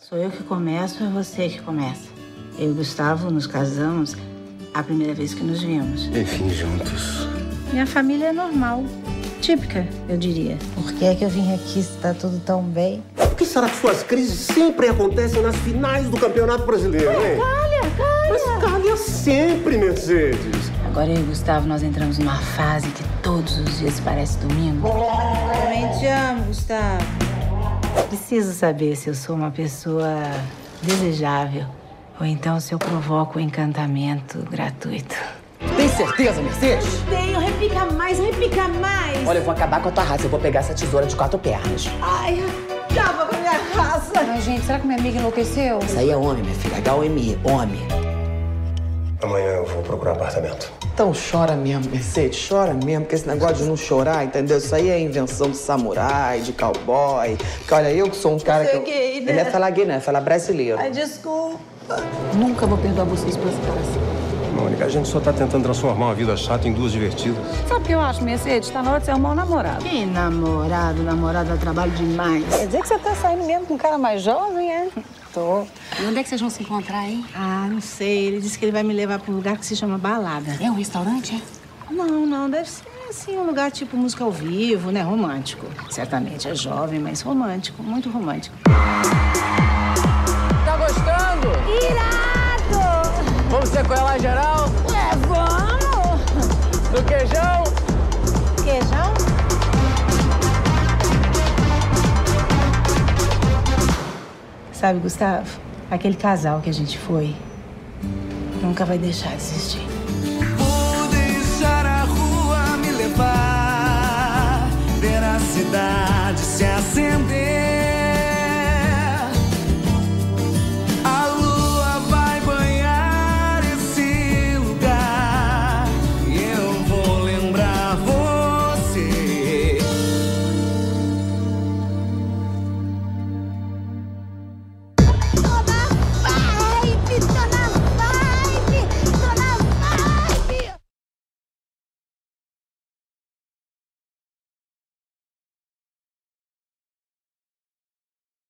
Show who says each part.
Speaker 1: Sou eu que começo, é você que começa. Eu e o Gustavo nos casamos a primeira vez que nos vimos.
Speaker 2: Enfim, juntos.
Speaker 1: Minha família é normal. Típica, eu diria. Por que é que eu vim aqui se tá tudo tão bem?
Speaker 2: Por que será que suas crises sempre acontecem nas finais do Campeonato Brasileiro, hein?
Speaker 1: Calha!
Speaker 2: Mas calha sempre, Mercedes.
Speaker 1: Agora eu e o Gustavo, nós entramos numa fase que todos os dias parece domingo. Eu também te amo, Gustavo. Preciso saber se eu sou uma pessoa desejável ou então se eu provoco um encantamento gratuito.
Speaker 3: Tem certeza, Mercedes?
Speaker 1: Tenho, repica mais.
Speaker 3: Olha, eu vou acabar com a tua raça. Eu vou pegar essa tesoura de 4 pernas.
Speaker 1: Ai, acaba com a minha raça.
Speaker 4: Ai, gente, será que minha amiga enlouqueceu?
Speaker 3: Isso aí é homem, minha filha. H-O-M-I, homem.
Speaker 2: Amanhã eu vou procurar apartamento.
Speaker 3: Então chora mesmo, Mercedes. Chora mesmo, porque esse negócio de não chorar, entendeu? Isso aí é invenção de samurai, de cowboy. Porque olha, eu que sou um cara
Speaker 1: Você
Speaker 3: que...
Speaker 1: é gay, né?
Speaker 3: Ele é falar gay, né? Falar brasileiro.
Speaker 1: Ai, desculpa.
Speaker 4: Nunca vou perdoar vocês por essa separação.
Speaker 2: Mônica, a gente só tá tentando transformar uma vida chata em 2 divertidas.
Speaker 4: Sabe o que eu acho, Mercedes? Tá na hora de você arrumar um namorado.
Speaker 1: Que namorado? Namorado dá trabalho demais.
Speaker 4: Quer dizer que você tá saindo mesmo com um cara mais jovem, é? Tô.
Speaker 5: E onde é que vocês vão se encontrar, hein?
Speaker 1: Ah, não sei. Ele disse que ele vai me levar para um lugar que se chama balada.
Speaker 5: É um restaurante, é?
Speaker 1: Não. Deve ser, assim, um lugar tipo música ao vivo, né? Romântico. Certamente é jovem, mas romântico. Muito romântico.
Speaker 3: Tá gostando?
Speaker 1: Irado!
Speaker 3: Vamos sequelar geral?
Speaker 1: Vamos!
Speaker 3: Do queijão?
Speaker 1: Queijão? Sabe, Gustavo, aquele casal que a gente foi nunca vai deixar de existir.
Speaker 6: Vou deixar a rua me levar, ver a cidade.